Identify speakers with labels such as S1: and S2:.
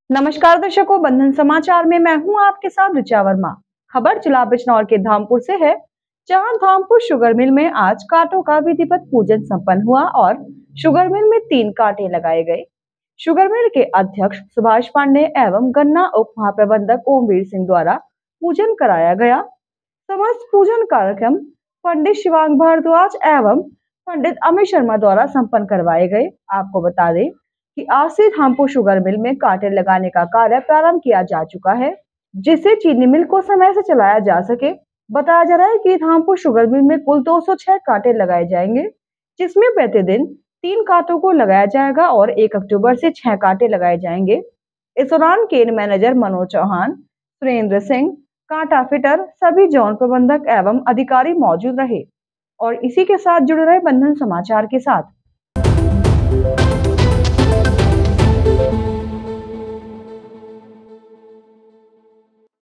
S1: नमस्कार दर्शकों, बंधन समाचार में मैं हूं आपके साथ ऋचा वर्मा। खबर जिला बिजनौर के धामपुर से है, जहां धामपुर शुगर मिल में आज कांटों का विधिवत पूजन संपन्न हुआ और शुगर मिल में 3 कांटे लगाए गए। शुगर मिल के अध्यक्ष सुभाष पांडे एवं गन्ना उप महाप्रबंधक ओमवीर सिंह द्वारा पूजन कराया गया। समस्त पूजन कार्यक्रम पंडित शिवांग भारद्वाज एवं पंडित अमित शर्मा द्वारा संपन्न करवाए गए। आपको बता दें कि आज से धामपुर शुगर मिल में कांटे लगाने का कार्य प्रारंभ किया जा चुका है, जिससे चीनी मिल को समय से चलाया जा सके। बताया जा रहा है कि धामपुर शुगर मिल में कुल 206 कांटे लगाए जाएंगे, जिसमें प्रतिदिन 3 कांटों को लगाया जाएगा और 1 अक्टूबर से 6 कांटे लगाए जाएंगे। इस दौरान केन मैनेजर मनोज चौहान, सुरेंद्र सिंह, कांटा फिटर, सभी जोन प्रबंधक एवं अधिकारी मौजूद रहे। और इसी के साथ जुड़े रहे बंधन समाचार के साथ।